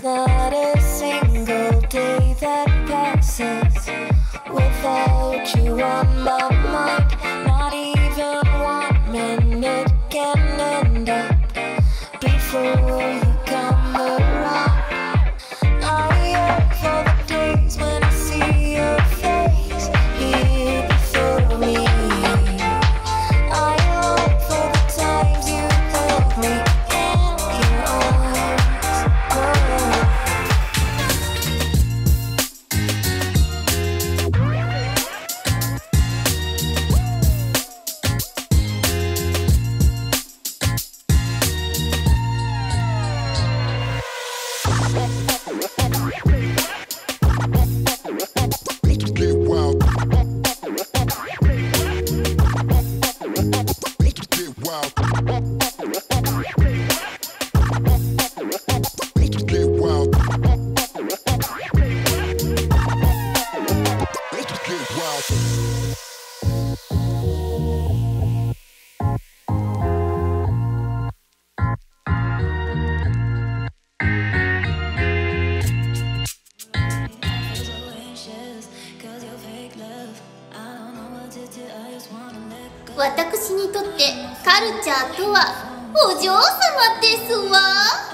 not a single day that passes without you on my mind. Not even 1 minute can end up before you come around. I yearn for the days when I see your face here before me. I long for the times you held me in your arms. Oh. 私にとってカルチャーとはお嬢様ですわ。